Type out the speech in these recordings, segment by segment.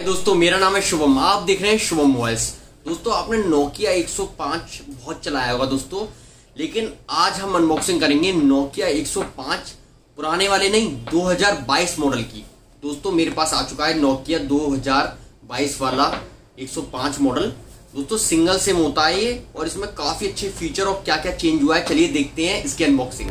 दोस्तों मेरा नाम है शुभम, आप देख रहे हैं शुभम मोबाइल्स। दोस्तों आपने नोकिया 105 बहुत चलाया होगा दोस्तों, लेकिन आज हम अनबॉक्सिंग करेंगे नोकिया 105 पुराने वाले नहीं 2022 मॉडल की। दोस्तों मेरे पास आ चुका है नोकिया 2022 वाला 105 मॉडल। दोस्तों सिंगल सिम होता है ये और इसमें काफी अच्छे फीचर और क्या क्या चेंज हुआ है, चलिए देखते हैं इसकी अनबॉक्सिंग।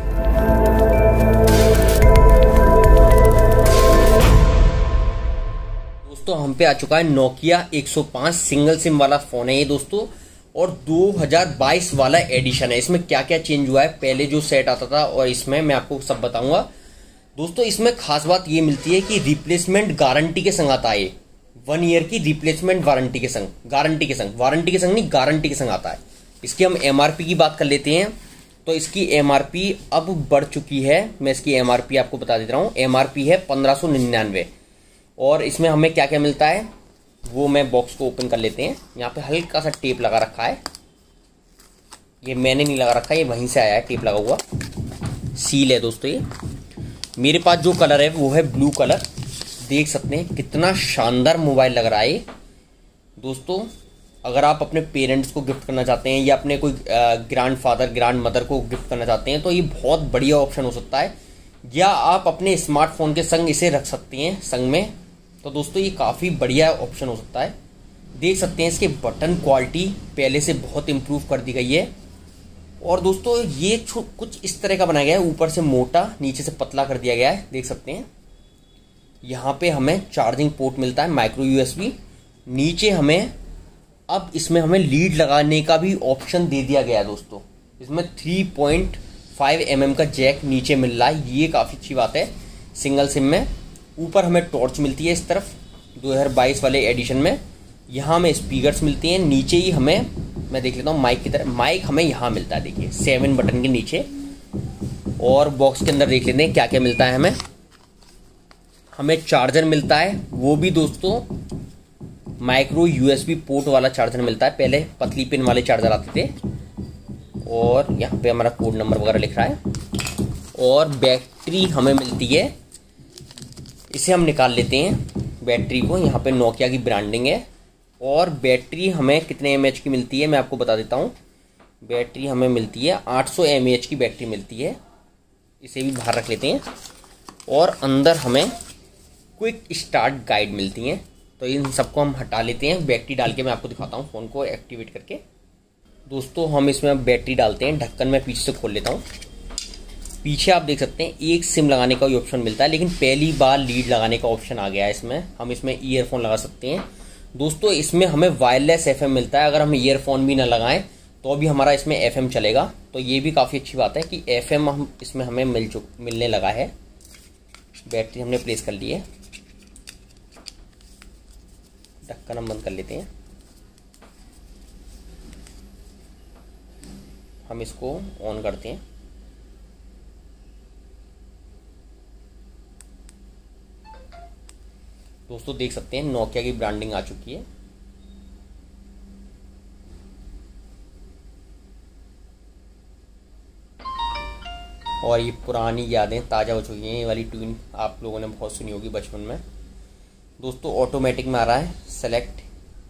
दोस्तों हम पे आ चुका है नोकिया 105 सिंगल सिम वाला फोन है ये दोस्तों, और 2022 वाला एडिशन है। इसमें क्या क्या चेंज हुआ है, पहले जो सेट आता था और इसमें मैं आपको सब बताऊंगा। दोस्तों इसमें खास बात ये मिलती है कि रिप्लेसमेंट गारंटी के संग आता है। 1 ईयर की रिप्लेसमेंट वारंटी के संग, वारंटी के संग आता है। इसकी हम एमआरपी की बात कर लेते हैं। तो इसकी एमआरपी अब बढ़ चुकी है, मैं इसकी एमआरपी आपको बता दे रहा हूँ। एमआरपी है 1599 और इसमें हमें क्या क्या मिलता है वो मैं बॉक्स को ओपन कर लेते हैं। यहाँ पे हल्का सा टेप लगा रखा है, ये मैंने नहीं लगा रखा, ये वहीं से आया है टेप लगा हुआ। सील है दोस्तों। ये मेरे पास जो कलर है वो है ब्लू कलर। देख सकते हैं कितना शानदार मोबाइल लग रहा है दोस्तों। अगर आप अपने पेरेंट्स को गिफ्ट करना चाहते हैं या अपने कोई ग्रैंड फादर ग्रैंड मदर को गिफ्ट करना चाहते हैं तो ये बहुत बढ़िया ऑप्शन हो सकता है, या आप अपने स्मार्टफोन के संग इसे रख सकते हैं संग में। तो दोस्तों ये काफ़ी बढ़िया ऑप्शन हो सकता है। देख सकते हैं इसके बटन क्वालिटी पहले से बहुत इम्प्रूव कर दी गई है। और दोस्तों ये कुछ इस तरह का बनाया गया है, ऊपर से मोटा नीचे से पतला कर दिया गया है। देख सकते हैं यहाँ पे हमें चार्जिंग पोर्ट मिलता है, माइक्रो यूएसबी। नीचे हमें अब इसमें हमें लीड लगाने का भी ऑप्शन दे दिया गया है दोस्तों। इसमें 3.5 mm का जैक नीचे मिल रहा है, ये काफ़ी अच्छी बात है सिंगल सिम में। ऊपर हमें टॉर्च मिलती है इस तरफ 2022 वाले एडिशन में। यहाँ हमें स्पीकर्स मिलती हैं। नीचे ही हमें, मैं देख लेता हूँ माइक की तरफ, माइक हमें यहाँ मिलता है, देखिए 7 बटन के नीचे। और बॉक्स के अंदर देख लेते हैं क्या क्या मिलता है हमें चार्जर मिलता है, वो भी दोस्तों माइक्रो यूएसबी पोर्ट वाला चार्जर मिलता है। पहले पतली पिन वाले चार्जर आते थे। और यहाँ पे हमारा कोड नंबर वगैरह लिख रहा है। और बैटरी हमें मिलती है, इसे हम निकाल लेते हैं बैटरी को। यहाँ पे नोकिया की ब्रांडिंग है। और बैटरी हमें कितने mAh की मिलती है मैं आपको बता देता हूँ। बैटरी हमें मिलती है 800 mAh की बैटरी मिलती है। इसे भी बाहर रख लेते हैं। और अंदर हमें क्विक स्टार्ट गाइड मिलती हैं। तो इन सबको हम हटा लेते हैं। बैटरी डाल के मैं आपको दिखाता हूँ फ़ोन को एक्टिवेट करके। दोस्तों हम इसमें बैटरी डालते हैं, ढक्कन मैं पीछे से खोल लेता हूँ। पीछे आप देख सकते हैं एक सिम लगाने का भी ऑप्शन मिलता है, लेकिन पहली बार लीड लगाने का ऑप्शन आ गया है इसमें। हम इसमें ईयरफोन लगा सकते हैं दोस्तों। इसमें हमें वायरलेस एफएम मिलता है, अगर हम ईयरफोन भी ना लगाएं तो भी हमारा इसमें एफएम चलेगा। तो ये भी काफ़ी अच्छी बात है कि एफएम हम इसमें हमें मिलने लगा है। बैटरी हमने प्लेस कर ली है, ढक्कन हम बंद कर लेते हैं। हम इसको ऑन करते हैं। दोस्तों देख सकते हैं नोकिया की ब्रांडिंग आ चुकी है। और ये पुरानी यादें ताज़ा हो चुकी हैं। ये वाली ट्यून आप लोगों ने बहुत सुनी होगी बचपन में। दोस्तों ऑटोमेटिक में आ रहा है सेलेक्ट,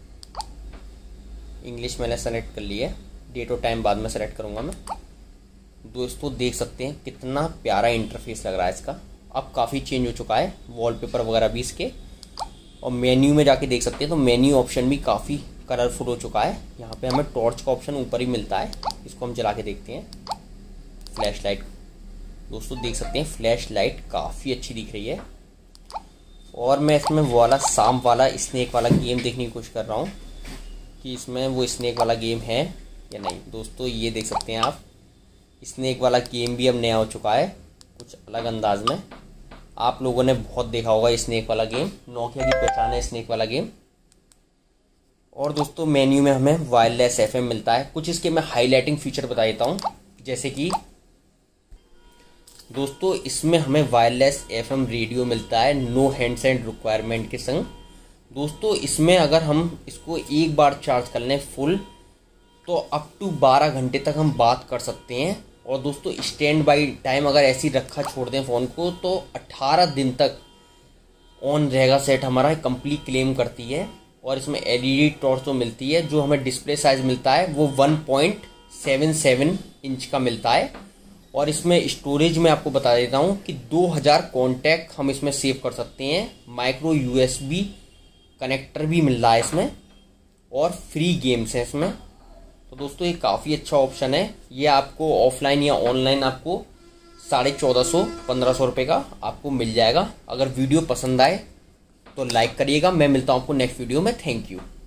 इंग्लिश मैंने सेलेक्ट कर ली है, डेट और टाइम बाद में सेलेक्ट करूँगा मैं। दोस्तों देख सकते हैं कितना प्यारा इंटरफेस लग रहा है इसका। अब काफ़ी चेंज हो चुका है, वॉलपेपर वगैरह भी इसके। और मेन्यू में जाके देख सकते हैं तो मेन्यू ऑप्शन भी काफ़ी कलरफुल हो चुका है। यहाँ पे हमें टॉर्च का ऑप्शन ऊपर ही मिलता है, इसको हम जला के देखते हैं। फ्लैश लाइट दोस्तों देख सकते हैं, फ्लैश लाइट काफ़ी अच्छी दिख रही है। और मैं इसमें वो वाला सांप वाला स्नेक वाला गेम देखने की कोशिश कर रहा हूँ कि इसमें वो स्नेक वाला गेम है या नहीं। दोस्तों ये देख सकते हैं आप, स्नेक वाला गेम भी अब नया हो चुका है कुछ अलग अंदाज में। आप लोगों ने बहुत देखा होगा स्नेक वाला गेम, नोकिया की पहचान है स्नेक वाला गेम। और दोस्तों मेन्यू में हमें वायरलेस एफएम मिलता है। कुछ इसके मैं हाईलाइटिंग फीचर बता देता हूँ, जैसे कि दोस्तों इसमें हमें वायरलेस एफएम रेडियो मिलता है नो हैंडसेट रिक्वायरमेंट के संग। दोस्तों इसमें अगर हम इसको एक बार चार्ज कर लें फुल तो अप टू 12 घंटे तक हम बात कर सकते हैं। और दोस्तों स्टैंड बाई टाइम अगर ऐसी रखा छोड़ दें फ़ोन को तो 18 दिन तक ऑन रहेगा सेट हमारा, कंप्लीट क्लेम करती है। और इसमें एलईडी टॉर्च तो मिलती है, जो हमें डिस्प्ले साइज मिलता है वो 1.77 इंच का मिलता है। और इसमें स्टोरेज में आपको बता देता हूँ कि 2000 कॉन्टैक्ट हम इसमें सेव कर सकते हैं। माइक्रो यूएसबी कनेक्टर भी मिल रहा है इसमें, और फ्री गेम्स है इसमें। तो दोस्तों ये काफ़ी अच्छा ऑप्शन है। ये आपको ऑफलाइन या ऑनलाइन आपको 1450-1500 रुपये का आपको मिल जाएगा। अगर वीडियो पसंद आए तो लाइक करिएगा। मैं मिलता हूँ आपको नेक्स्ट वीडियो में। Thank you.